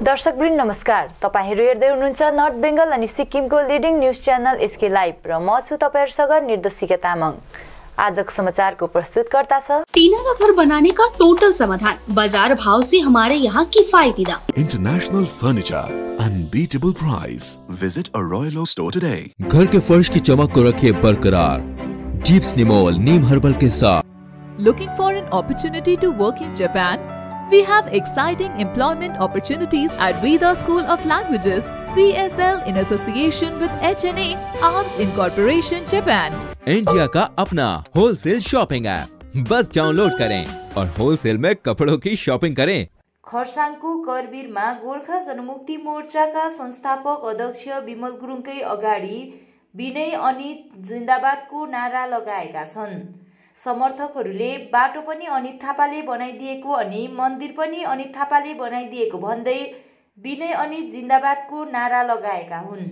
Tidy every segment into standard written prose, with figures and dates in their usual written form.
दर्शकवृन्द नमस्कार। तपाईहरु हेर्दै हुनुहुन्छ नर्थ बेंगल अनि सिक्किमको leading news channel SK live र म छु तपाईहरुसँग निर्देशिका तामाङ। आजको समाचारको प्रस्तुतकर्ता छ टीना का घर बनाने का टोटल समाधान, बाजार भाव से हमारे यहाँ किफायती दाम। International furniture, unbeatable price. Visit a Royal Oak store today. घर के फर्श की चमक को रखिए बरकरार जीप्स निमोल नीम हर्बल के साथ। Looking for an opportunity to work in Japan? We have exciting employment opportunities at Veda School of Languages, VSL, in association with HNA Arms Incorporation, Japan. India का अपना होलसेल शॉपिंग ऐप, बस download करें और wholesale में कपड़ों की shopping करें। खरसाङको करवीरमा गोर्खा जनमुक्ति मोर्चाका संस्थापक अध्यक्ष विमल गुरुङकै अगाडि विनय अनित जिन्दाबादको नारा लगाएका छन्। समर्थकहरूले बाटो पनि अनित थापाले बनाइदिएको अनि मन्दिर पनि अनित थापाले बनाइदिएको भन्दै विनय अनित जिन्दाबादको नारा लगाएका हुन्।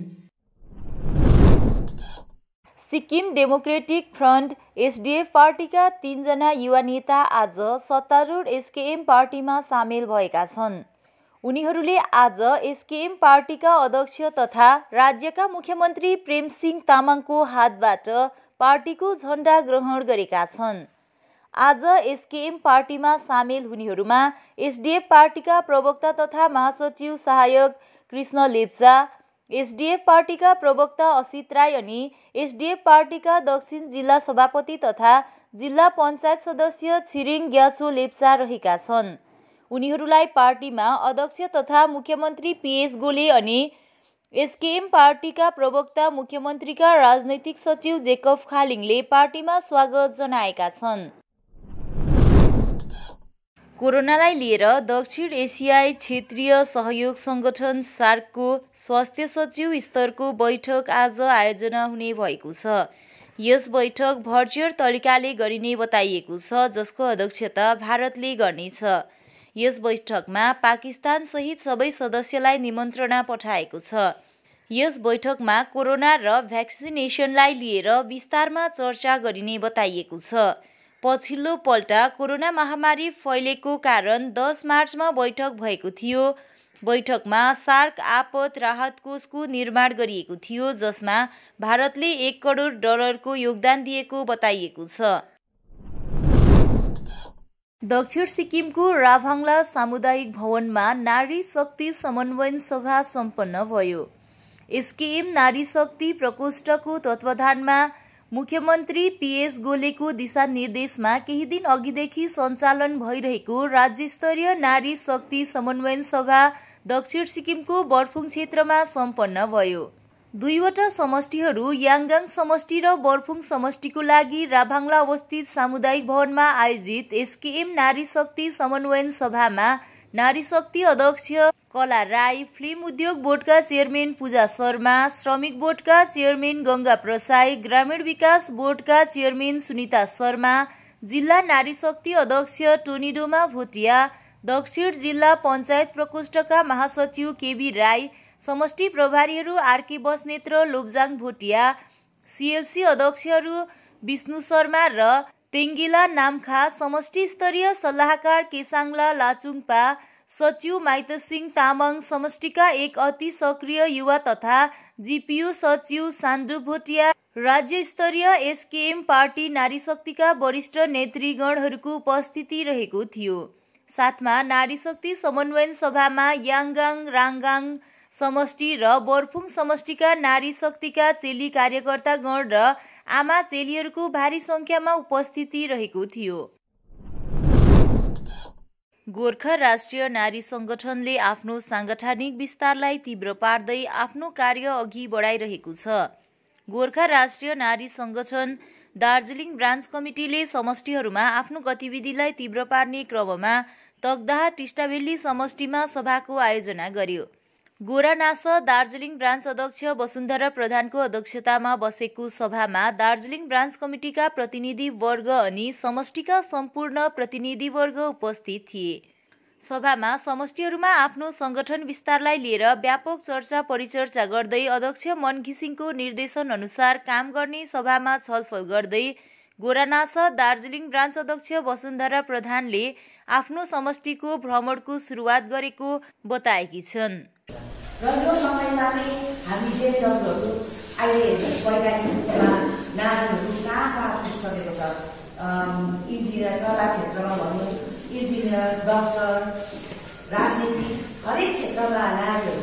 सिक्किम डेमोक्रेटिक फ्रन्ट एसडीएफ पार्टीका 3 जना युवा नेता आज सत्तारूढ एसकेएम पार्टीमा सामेल भएका छन्। उनीहरूले आज एसकेएम पार्टीका अध्यक्ष तथा राज्यका मुख्यमन्त्री प्रेमसिंह तामाङको हातबाट पार्टीको झण्डा ग्रहण गरेका छन्। आज एसकेएम पार्टीमा सामेल हुनेहरूमा एसडीएफ पार्टीका प्रवक्ता तथा महासचिव सहायक कृष्ण लेप्चा, एसडीएफ पार्टीका प्रवक्ता असित राई अनि एसडीएफ पार्टीका दक्षिण जिल्ला सभापति तथा जिल्ला पञ्चायत सदस्य छिरिङ ग्याछो लेप्चा रहेका छन्। उनीहरूलाई पार्टीमा अध्यक्ष तथा मुख्यमन्त्री पीएस गोले अनि एसकेएम पार्टीका प्रवक्ता मुख्यमन्त्रीका राजनैतिक सचिव जेकब खालिङले पार्टीमा स्वागत जनाएका छन्। कोरोनालाई लिएर दक्षिण एसियाई क्षेत्रीय सहयोग संगठन सार्कको स्वास्थ्य सचिव स्तरको बैठक आज आयोजना हुने भएको छ। यस बैठक भर्चुअल तरिकाले गरिने बताइएको छ, जसको अध्यक्षता भारतले गर्नेछ। यस बैठकमा पाकिस्तान सहित सबै सदस्यलाई निमन्त्रणा पठाएको छ। यस बैठकमा कोरोना र भ्याक्सिनेसनलाई लिएर विस्तारमा चर्चा गरिने बताइएको छ। पछिल्लो पल्ट कोरोना महामारी फैलेको कारण 10 मार्चमा बैठक भएको थियो। बैठकमा सार्क आपद राहत कोषको निर्माण गरिएको थियो, जसमा भारतले $1 करोड योगदान दिएको बताइएको छ। दक्षिण सिक्किमको राभाङला सामुदायिक भवनमा नारी शक्ति समन्वयन सभा सम्पन्न भयो। एसकेएम नारी शक्ति प्रकोष्ठको तत्वावधानमा मुख्यमन्त्री पीएस गोलेको दिशानिर्देशमा केही दिन अघिदेखि सञ्चालन भइरहेको राज्यस्तरीय नारी शक्ति समन्वयन सभा दक्षिण सिक्किमको बर्फुङ क्षेत्रमा सम्पन्न भयो। 2वटा समष्टिहरू याङगाङ समष्टि र बर्फुङ समष्टिको लागि राभाङला अवस्थित सामुदायिक भवनमा आयोजित एसकेएम नारी शक्ति समन्वयन सभामा नारी शक्ति अध्यक्ष कला राई, फिल्म उद्योग बोर्डका चेयरम्यान पूजा शर्मा, श्रमिक बोर्डका चेयरम्यान गंगा प्रसाई, ग्रामीण विकास बोर्डका चेयरम्यान सुनिता शर्मा, जिल्ला नारी शक्ति अध्यक्ष टोनिडोमा भोटिया, दक्षिण जिल्ला पञ्चायत प्रकोष्ठका महासचिव केबी राई, समष्टि प्रभारीहरू आरके बस्नेत र लोब्जाङ भोटिया, सीएलसी अध्यक्षहरू विष्णु शर्मा र टेङ्गिला नामखा, समष्टि स्तरीय सल्लाहकार केसाङला लाचुङपा, सचिव माइतसिंह तामाङ, समष्टिका एक अति सक्रिय युवा तथा जीपीयू सचिव सान्डु भोटिया, राज्य स्तरीय एसकेएम पार्टी नारी शक्तिका वरिष्ठ नेतृगणहरूको उपस्थिति रहेको थियो। साथमा नारी शक्ति समन्वयन सभामा याङगाङ, राङगाङ समष्टि र बर्फुङ समष्टिका नारी शक्तिका चेली कार्यकर्तागण र आमा चेलीहरूको भारी संख्यामा उपस्थिति रहेको थियो। गोर्खा राष्ट्रिय नारी संगठनले आफ्नो सांगठनिक विस्तारलाई तीव्र पार्दै आफ्नो कार्य अघि बढाइरहेको छ। गोर्खा राष्ट्रिय नारी संगठन दार्जिलिङ ब्रान्च कमिटीले समष्टिहरूमा आफ्नो गतिविधिलाई तीव्र पार्ने क्रममा तकदाह टिस्टाभेल्ली समष्टिमा सभाको आयोजना गर्यो। गोरानास दार्जिलिङ ब्रान्च अध्यक्ष वसुन्धरा प्रधानको अध्यक्षतामा बसेको सभामा दार्जिलिङ ब्रान्च कमिटीका प्रतिनिधि वर्ग अनि समष्टिका सम्पूर्ण प्रतिनिधि वर्ग उपस्थित थिए। सभामा समष्टिहरूमा आफ्नो संगठन विस्तारलाई लिएर व्यापक चर्चा परिचर्चा गर्दै अध्यक्ष मन घिसिङको निर्देशन अनुसार काम गर्ने सभामा छलफल गर्दै गोरानास दार्जिलिङ ब्रान्च अध्यक्ष वसुन्धरा प्रधानले आफ्नो समष्टिको भ्रमणको सुरुवात गरेको बताएकी छन्। र यो समयमा नै हामी जे डक्टरहरू अहिले वैज्ञानिक रूपमा नारीहरू कहाँ पुगिसकेको छ। इन्जिनियर, कला क्षेत्रमा भनौँ, इन्जिनियर, डक्टर, राजनीति, हरेक क्षेत्रमा नारीहरू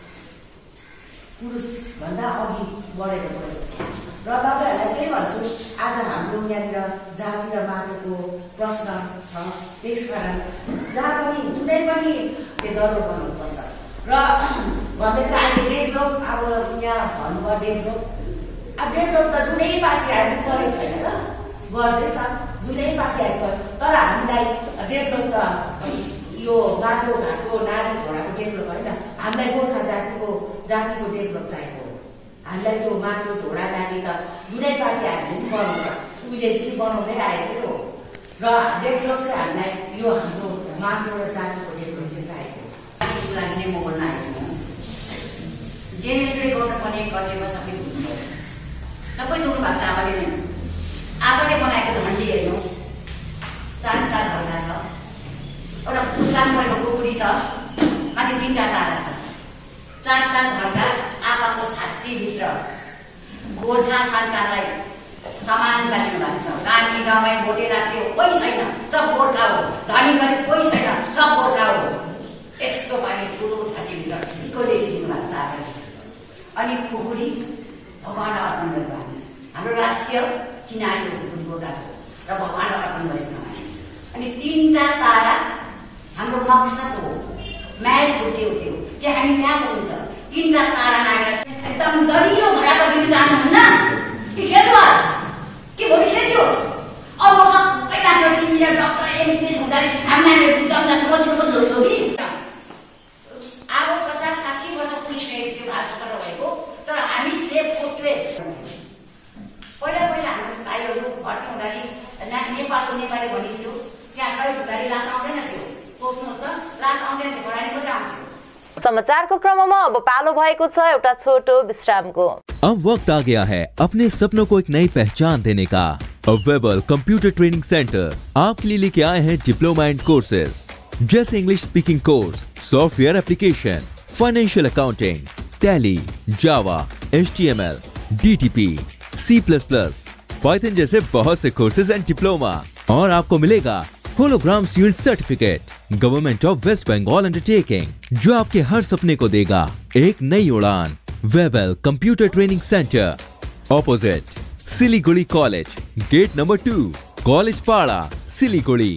पुरुषभन्दा अघि बढेको छ। र तपाईँहरूलाई त्यही भन्छु, आज हाम्रो यहाँनिर जाति र माटोको प्रश्न छ। त्यसकारण जहाँ पनि जुनै पनि त्यो दरो बनाउनुपर्छ। र भन्दैछ अहिले डेभलप, अब यहाँ भन्नुभयो डेभलप, अब डेभलप त जुनै पार्टीहरू गरेको छैन र गर्दैछ, जुनै पार्टीहरू गर्यो। तर हामीलाई डेभलप त यो बाटो घाटो नारी छोराको डेभलप होइन, हामीलाई गोर्खा जातिको डेभलप चाहिएको हो। हामीलाई त्यो माटो झोडा नानी त जुनै पार्टी हामीले बनाउँछ, उहिलेदेखि बनाउँदै आएको हो। र डेभलप चाहिँ हामीलाई यो हाम्रो माटो र जातिको डेभलप चाहिँ चाहिएको हो। त्यसको लागि नै म बोल्न आएको छु। जेनेरेटले गर्नुपर्ने कर्तव्य सबै हुनुभयो। सबै दुख्नु भएको छ आमाले नै। आमाले बनाएको झन्डी हेर्नुहोस्, 4टा ढल्का छ, एउटा फुलकान परेको कुकुरी छ, माथि 3टा तारा छ। 4टा ढल्का आमाको छातीभित्र गोर्खा सरकारलाई समान गरिदिनु भएको छ। कानी दमाई भोटे राज्य कोही छैन, सब गोर्खा हो। धनी गरिब कोही छैन, सब गोर्खा हो। यस्तो पानी ठुलो छातीभित्र इक्वलिटी दिनु भएको छ आफैले। अनि खुकुरी भगवान्लाई अर्पण गरेको हाम्रो राष्ट्रिय चिनारी हो खुकुरी गोर्खाको, र भगवान्लाई अर्पण गरेको हामी। अनि 3टा तारा हाम्रो मकसद हो, म्याल फुट्यो त्यो कि हामी त्यहाँ पुग्नु छ। 3टा तारा नागेर एकदम दरिलो घडाको दिन जानुहुन्न कि खेल्नुहोस् कि भोलि खेल्नुहोस्। अब सबै राष्ट्र इन्जिनियर, डक्टर, एमबिबिएस हुँदाखेरि हामी नानीहरू हो कि अब 50-60 वर्ष पुगिसकेको थियो भाषा रहेको। तर हामी स्लेभ फोर्सले पहिला हाम्रो भाइहरू भर्ती हुँदाखेरि नेपालको नेपाली भनिन्थ्यो, त्यहाँ सबै हुँदाखेरि लास आउँदैन थियो। सोच्नुहोस् त, लास आउँदैन थियो, भरानी पनि आउँथ्यो। समाचारको क्रममा अब पालो भएको छ एउटा छोटो विश्रामको। अब वक्त आ गया है अपने सपनों को एक नई पहचान देने का। वेबल कंप्यूटर ट्रेनिंग सेंटर आपके लिए लेके आए हैं डिप्लोमा एंड कोर्सेज जैसे English speaking course, software application, financial accounting, Tally, Java, HTML, DTP, C++, Python जैसे बहुत से कोर्सेज एंड डिप्लोमा। और आपको मिलेगा hologram sealed certificate government of West Bengal undertaking, जो आपके हर सपने को देगा एक नई उड़ान। Webel computer training centre, opposite Siliguri college, gate number 2, college Para, Siliguri.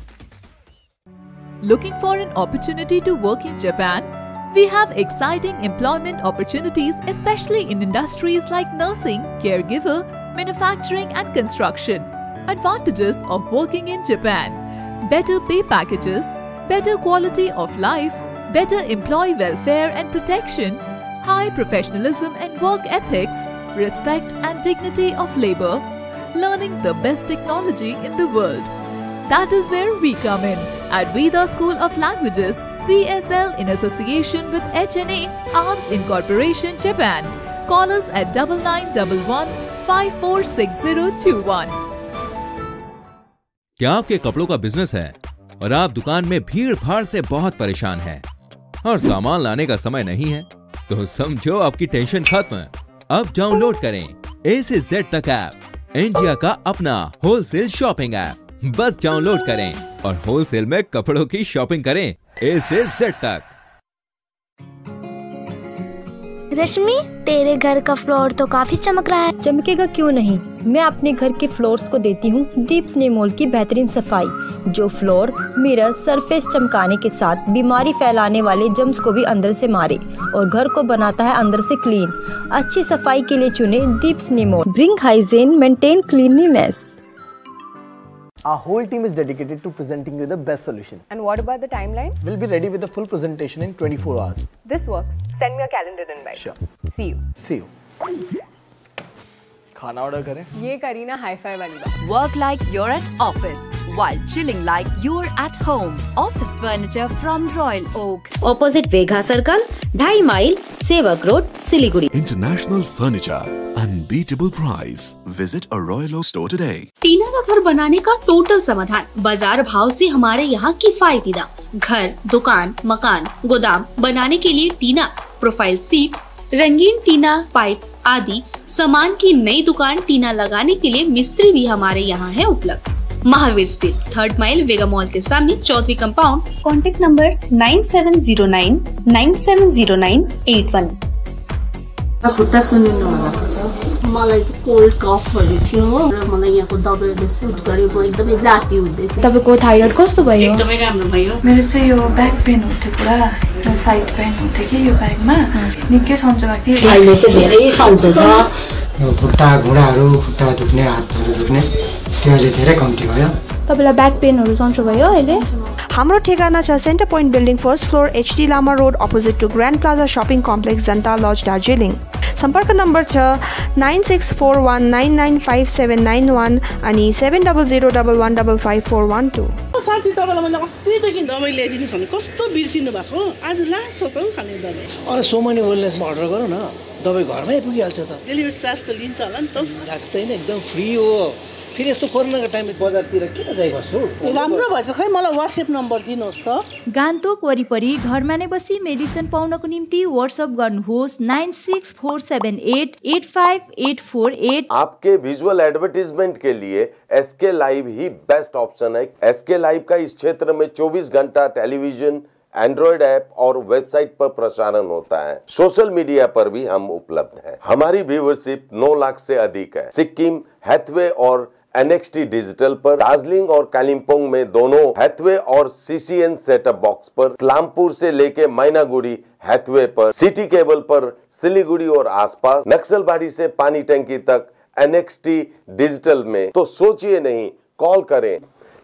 Looking for an opportunity to work in Japan? We have exciting employment opportunities, especially in industries like nursing, caregiver, manufacturing and construction. Advantages of working in Japan: better pay packages, better quality of life, better employee welfare and protection, high professionalism and work ethics, respect and dignity of labor, learning the best technology in the world. That is where we come in at Veda School of Languages, VSL, in association with HNA, Arms Incorporation, Japan. Call us at 9911546021. क्या आपके कपड़ों का business है और आप दुकान में भीड़ भाड़ से बहुत परेशान हैं और सामान लाने का समय नहीं है? तो समझो आपकी टेंशन खत्म। अब डाउनलोड करें A से Z तक ऐप, इंडिया का अपना होलसेल शॉपिंग ऐप। बस डाउनलोड करें और होलसेल में कपड़ों की शॉपिंग करें A से Z तक। रश्मि, तेरे घर का फ्लोर तो काफी चमक रहा है। चमकेगा क्यों नहीं, मैं अपने घर के फ्लोर्स को देती हूँ दीप स्नेमोल की बेहतरीन सफाई, जो फ्लोर मिरर सरफेस चमकाने के साथ बीमारी फैलाने वाले जम्स को भी अंदर से मारे और घर को बनाता है अंदर से क्लीन। अच्छी सफाई के लिए चुने दीप स्नेमोल। Bring hygiene, maintain cleanliness. Our whole team is dedicated to presenting you the best solution. And what about the timeline? We'll be ready with the full presentation in 24 hours. This works. Send me a calendar invite. Sure. See you. See you. खाना order करें? ये Kareena hi-fi वाली बात। Work like you're at office while chilling like you're at home. Office furniture from Royal Oak. Opposite Vegha Circle, 2.5 mile, Sevak Road, Siliguri. International Furniture. unbeatable price. Visit a Royal Oak store today. टीना का घर बनाने का total समाधान, बाजार भाव से हमारे यहाँ किफायती दाम। घर, दुकान, मकान, गोदाम बनाने के लिए टीना, प्रोफाइल सीट, रंगीन टीना, पाइप आदि सामान की नई दुकान टीना लगाने के लिए मिस्त्री भी हमारे यहाँ है उपलब्ध। Mahavir steel, 3rd mile Vega mall के सामने, चौधरी कंपाउंड। Contact number 9709970981। खुट्टा सुनिनु भएको छ, मलाई चाहिँ कोल्ड कफहरू थियो र मलाई यहाँको दबाईले सुट गरे, म एकदमै जाती हुँदै थिएँ। तपाईको थाइरोइड कस्तो भयो? एकदमै राम्रो भयो। मेरो चाहिँ यो ब्याक पेन हुन्थ्यो, पुरा साइड पेन हुन्थ्यो कि यो ब्याकमा, निकै सन्चो भएको थियो। अहिले चाहिँ धेरै सन्चो छ। खुट्टा घुँडाहरू, खुट्टा दुख्ने, हातहरू दुख्ने त्यो अहिले धेरै कम्ती भयो। तपाईलाई ब्याक पेनहरू सन्चो भयो अहिले? हाम्रो ठेगाना छ centre point building, 1st floor, HD Lama road, opposite to Grand Plaza shopping complex, Janata lodge, Darjeeling. सम्पर्क नम्बर छ 9641995791 अनि 7001155412। साथी, तपाईँलाई मैले अस्तिदेखि दबाई ल्याइदिनुहोस् भने कस्तो बिर्सिनु भएको, आज लास्ट छ त खाने दबाई। अरे सोमनी वेलनेसमा अर्डर गरौँ न, दबाई घरमै पुगिहाल्छ त। डेलिभरी चार्ज त लिन्छ होला नि त? लाग्दैन, एकदम फ्री हो। फेरि यस्तो कोरोनाको टाइममा बजारतिर किन जाइ बस्छु? राम्रो भएछ, खै मलाई WhatsApp नम्बर दिनुहोस् त। गान्तोक वरिपरि घरमा नै बसी मेडिसिन पाउनको निम्ति WhatsApp गर्नुहोस् 9647885848। आपके विजुअल एडवर्टीजमेंट के लिए SK लाइव ही बेस्ट ऑप्शन है। SK लाइव का इस क्षेत्र में 24 घंटा टेलीविजन, एंड्रॉइड ऐप और वेबसाइट पर प्रसारण होता है। सोशल मीडिया पर भी हम उपलब्ध हैं। हमारी व्यूवरशिप 9 लाख से अधिक है। सिक्किम, हैथवे और NXT डिजिटल पर, दार्जिलिंग और कालिम्पोंग में दोनों हैथवे और CCN सेटअप बॉक्स पर, कलामपुर से लेके मैनागुड़ी हैथवे पर, सिटी केबल पर सिलीगुड़ी और आसपास, नक्सलबाड़ी से पानी टंकी तक NXT डिजिटल में। तो सोचिए नहीं, कॉल करें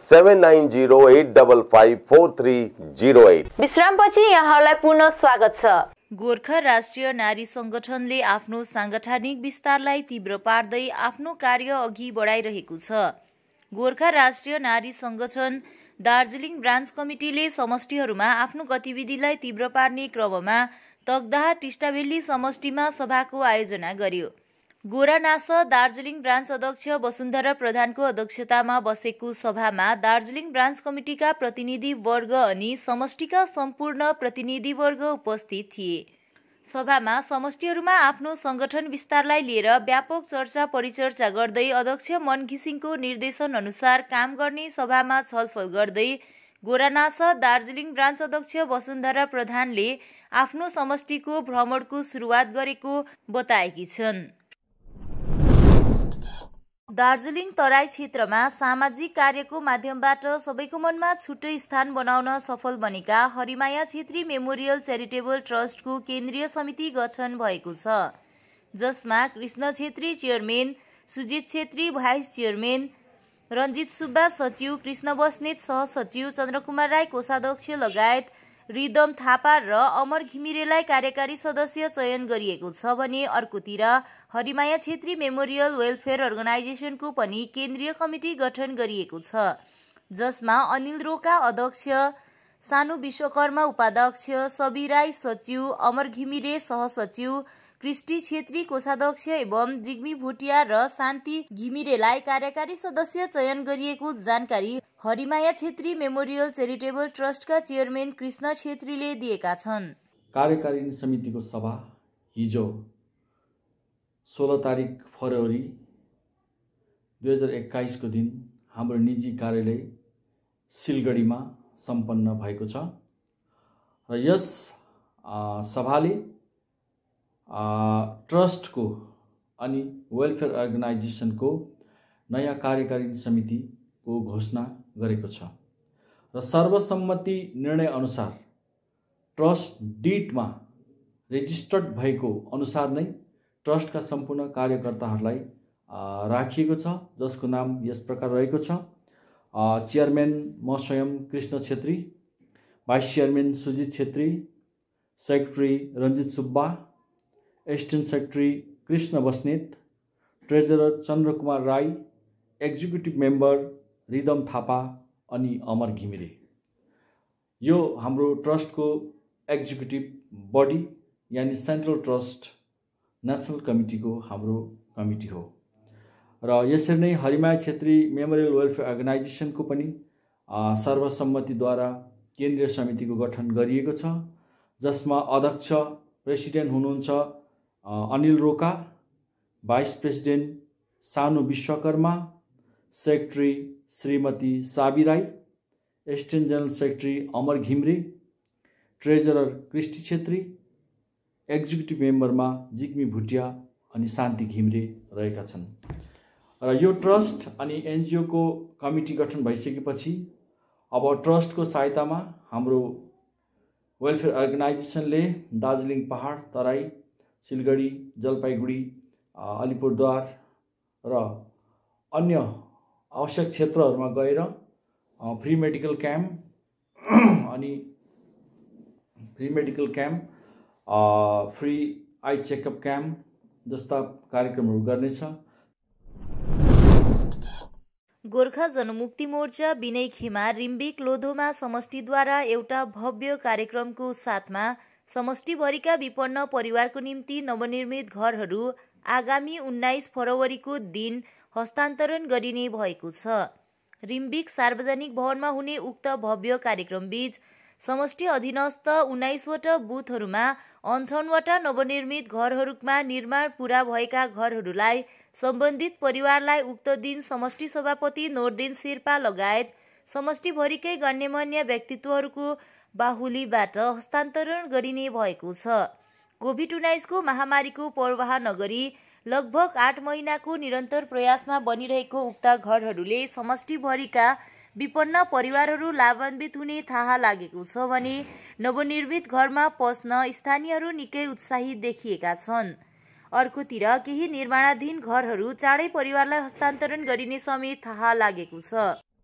7908554308। विश्रामपछि यहाँलाई पुनः स्वागत छ। गोर्खा राष्ट्रिय नारी संगठनले आफ्नो सांगठनिक विस्तारलाई तीव्र पार्दै आफ्नो कार्य अघि बढाइरहेको छ। गोर्खा राष्ट्रिय नारी संगठन दार्जिलिङ ब्रान्च कमिटीले समष्टिहरूमा आफ्नो गतिविधिलाई तीव्र पार्ने क्रममा तकदाह टिस्टाभेल्ली समष्टिमा सभाको आयोजना गर्यो। गोरानास दार्जिलिङ ब्रान्च अध्यक्ष वसुन्धरा प्रधानको अध्यक्षतामा बसेको सभामा दार्जिलिङ ब्रान्च कमिटीका प्रतिनिधि वर्ग अनि समष्टिका सम्पूर्ण प्रतिनिधि वर्ग उपस्थित थिए। सभामा समष्टिहरूमा आफ्नो संगठन विस्तारलाई लिएर व्यापक चर्चा परिचर्चा गर्दै अध्यक्ष मन घिसिङको निर्देशन अनुसार काम गर्ने सभामा छलफल गर्दै गोरानास दार्जिलिङ ब्रान्च अध्यक्ष वसुन्धरा प्रधानले आफ्नो समष्टिको भ्रमणको सुरुवात गरेको बताएकी छन्। दार्जिलिङ तराई क्षेत्रमा सामाजिक कार्यको माध्यमबाट सबैको मनमा छुट्टै स्थान बनाउन सफल बनेका हरिमाया छेत्री मेमोरियल च्यारिटेबल ट्रस्टको केन्द्रीय समिति गठन भएको छ, जसमा Krishna Chhetri chairman, Sujit Chhetri vice chairman, Ranjit Subba सचिव, कृष्ण बस्नेत सहसचिव, चन्द्रकुमार राई कोषाध्यक्ष लगायत रिदम थापा र अमर घिमिरेलाई कार्यकारी सदस्य चयन गरिएको छ भने अर्कोतिर हरिमाया छेत्री मेमोरियल वेलफेयर अर्गनाइजेसनको पनि केन्द्रीय कमिटी गठन गरिएको छ, जसमा अनिल रोका अध्यक्ष, सानु विश्वकर्मा उपाध्यक्ष, सबी राई सचिव, अमर घिमिरे सहसचिव, कृष्टि छेत्री कोषाध्यक्ष एवं जिग्मी भुटिया र शान्ति घिमिरेलाई कार्यकारी सदस्य चयन गरिएको जानकारी हरिमाया छेत्री मेमोरियल च्यारिटेबल ट्रस्टका चेयरम्यान कृष्ण छेत्रीले दिएका छन्। कार्यकारिणी समितिको सभा हिजो 16 तारिक फरवरी 2021 को दिन हाम्रो निजी कार्यालय सिलगढीमा सम्पन्न भएको छ र यस सभाले ट्रस्टको अनि वेलफेयर अर्गनाइजेसनको नयाँ कार्यकारिणी समितिको घोषणा गरेको छ र सर्वसम्मति निर्णय अनुसार ट्रस्ट डिडमा रेजिस्टर्ड भएको अनुसार नै ट्रस्टका सम्पूर्ण कार्यकर्ताहरूलाई राखिएको छ, जसको नाम यस प्रकार रहेको छ। चेयरम्यान म स्वयं Krishna Chhetri, vice chairman Sujit Chhetri, secretary Ranjit Subba, assistant secretary Krishna Basnet, treasurer Chandrakumar Rai, executive member Ridam Thapa अनि अमर घिमिरे। यो हाम्रो ट्रस्टको एक्जिक्युटिभ बडी यानी सेन्ट्रल ट्रस्ट नेसनल कमिटीको हाम्रो कमिटी हो। र यसरी नै हरिमाया छेत्री मेमोरियल वेलफेयर अर्गनाइजेसनको पनि सर्वसम्मतिद्वारा केन्द्रीय समितिको गठन गरिएको छ, जसमा अध्यक्ष प्रेसिडेन्ट हुनुहुन्छ अनिल रोका, भाइस प्रेसिडेन्ट सानु Vishwakarma, secretary Shrimati Sabi Rai, assistant general secretary Amar Ghimire, treasurer Kristi Chhetri, executive मेम्बरमा जिग्मी भुटिया अनि शान्ति घिम्रे रहेका छन्। र यो ट्रस्ट अनि एनजिओको कमिटी गठन भइसकेपछि अब ट्रस्टको सहायतामा हाम्रो वेलफेयर अर्गनाइजेसनले दार्जिलिङ पहाड, तराई, सिलगढी, जलपाइगुडी, अलिपुरद्वार र अन्य आवश्यक क्षेत्रहरूमा गएर free medical camp free eye checkup camp जस्ता कार्यक्रमहरू गर्नेछ। गोर्खा जनमुक्ति मोर्चा विनय खिमा रिम्बिक लोधोमा समष्टिद्वारा एउटा भव्य कार्यक्रमको साथमा समष्टिभरिका विपन्न परिवारको निम्ति नवनिर्मित घरहरू आगामी 19 फरवरीको दिन हस्तान्तरण गरिने भएको छ। रिम्बिक सार्वजनिक भवनमा हुने उक्त भव्य कार्यक्रमबीच समष्टि अधीनस्थ 19वटा बुथहरूमा 58वटा नवनिर्मित घरहरूमा निर्माण पूरा भएका घरहरूलाई सम्बन्धित परिवारलाई उक्त दिन समष्टि सभापति नोर्देन शेर्पा लगायत समष्टिभरिकै गण्यमान्य व्यक्तित्वहरूको बाहुलीबाट हस्तान्तरण गरिने भएको छ। कोभिड-19 को महामारीको पर्वाह नगरी लगभग 8 महिनाको निरन्तर प्रयासमा बनिरहेको उक्त घरहरूले समष्टिभरिका विपन्न परिवारहरू लाभान्वित हुने थाहा लागेको छ भने नवनिर्मित घरमा पस्न स्थानीयहरू निकै उत्साहित देखिएका छन्। अर्कोतिर केही निर्माणाधीन घरहरू चाँडै परिवारलाई हस्तान्तरण गरिने समेत थाहा लागेको छ।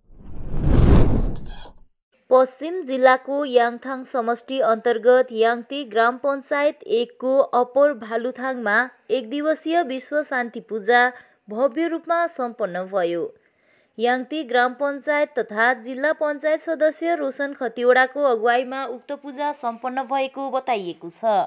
पश्चिम जिल्लाको याङथाङ समष्टि अन्तर्गत याङती ग्राम पञ्चायत 1 को अप्पर भालुथाङमा 1 दिवसीय विश्व शान्ति पूजा भव्य रूपमा सम्पन्न भयो। याङती ग्राम पञ्चायत तथा जिल्ला पञ्चायत सदस्य रोशन खतिवडाको अगुवाईमा उक्त पूजा सम्पन्न भएको बताइएको छ।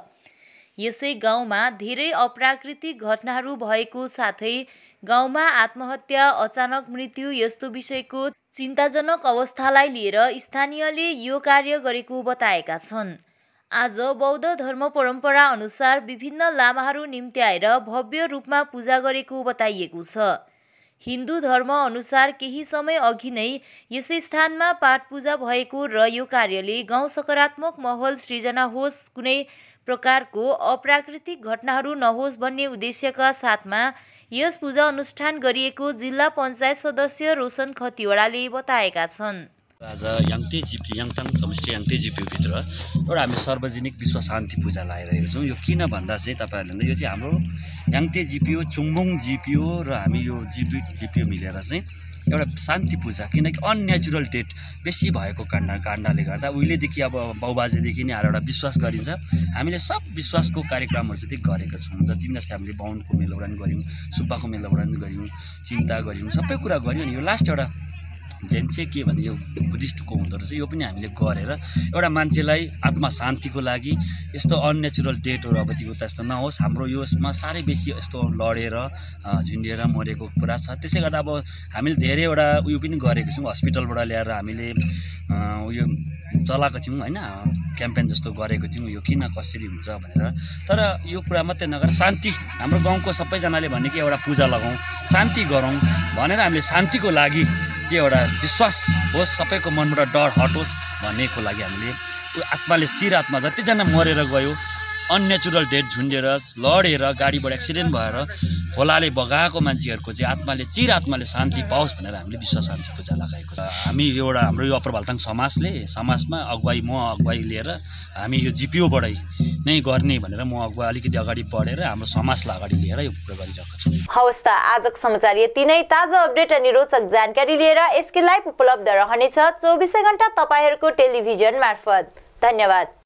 यसै गाउँमा धेरै अप्राकृतिक घटनाहरू भएको साथै गाउँमा आत्महत्या, अचानक मृत्यु यस्तो विषयको चिन्ताजनक अवस्थालाई लिएर स्थानीयले यो कार्य गरेको बताएका छन्। आज बौद्ध धर्म परम्परा अनुसार विभिन्न लामाहरू निम्त्याएर भव्य रूपमा पूजा गरेको बताइएको छ। हिन्दू धर्म अनुसार केही समय अघि नै यसै स्थानमा पाठ पूजा भएको र यो कार्यले गाउँ सकारात्मक माहौल सृजना होस्, कुनै प्रकारको अप्राकृतिक घटनाहरू नहोस् भन्ने उद्देश्यका साथमा यस पूजा अनुष्ठान गरिएको जिल्ला पञ्चायत सदस्य रोशन खतिवडाले बताएका छन्। आज याङथाङ समष्टि याङते जिपिओभित्र एउटा हामी सार्वजनिक विश्व शान्ति पूजा लगाइरहेको छौँ। यो किन भन्दा चाहिँ तपाईँहरूले यो चाहिँ हाम्रो याङते जिपिओ, चुम्बुङ जिपिओ र हामी यो जिपिओ मिलेर चाहिँ एउटा शान्ति पूजा, किनकि अननेचुरल डेथ बेसी भएको काण्डले गर्दा उहिलेदेखि अब बाउबाजेदेखि नै एउटा विश्वास गरिन्छ। हामीले सब विश्वासको कार्यक्रमहरू जति गरेका छौँ, जति पनि जस्तै हामीले बाहुनको मेलौडन गऱ्यौँ, सुब्बाको मेलौडन गऱ्यौँ, चिन्ता गऱ्यौँ, सबै कुरा गऱ्यौँ। अनि यो लास्ट एउटा जेन चाहिँ के भने यो बुद्धिस्टको हुँदो रहेछ, यो पनि हामीले गरेर एउटा मान्छेलाई आत्मा शान्तिको लागि यस्तो अननेचुरल डेटहरू अबदेखिको त यस्तो नहोस्। हाम्रो यसमा साह्रै बेसी यस्तो लडेर झुन्डिएर मरेको कुरा छ। त्यसले गर्दा अब हामीले धेरैवटा उयो पनि गरेको छौँ, हस्पिटलबाट ल्याएर हामीले उयो चलाएको थियौँ होइन, क्याम्पेन जस्तो गरेको थियौँ, यो किन कसरी हुन्छ भनेर। तर यो कुरा मात्रै नगरेर शान्ति, हाम्रो गाउँको सबैजनाले भने कि एउटा पूजा लगाउँ, शान्ति गरौँ भनेर हामीले शान्तिको लागि चाहिँ एउटा विश्वास होस्, सबैको मनबाट डर हटोस् भन्नेको लागि हामीले आत्माले चिर आत्मा जतिजना मरेर गयो, अननेचुरल डेथ झुन्डेर लडेर गाडीबाट एक्सिडेन्ट भएर खोलाले बगाएको मान्छेहरूको चाहिँ आत्माले चिर आत्माले शान्ति पाओस् भनेर हामीले विश्व शान्ति पूजा लगाएको छ। हामी एउटा हाम्रो यो अप्पर भालुथाङ समाजमा म अगुवाई लिएर हामी यो जिपिओबाटै नै गर्ने भनेर म अलिकति अगाडि बढेर हाम्रो समाजलाई अगाडि लिएर यो कुरा गरिरहेको छु। हवस् त, आजको समाचार यति नै। ताजा अपडेट अनि रोचक जानकारी लिएर एसके लाइभ उपलब्ध रहनेछ 24 घण्टा तपाईहरूको टेलिभिजन मार्फत। धन्यवाद।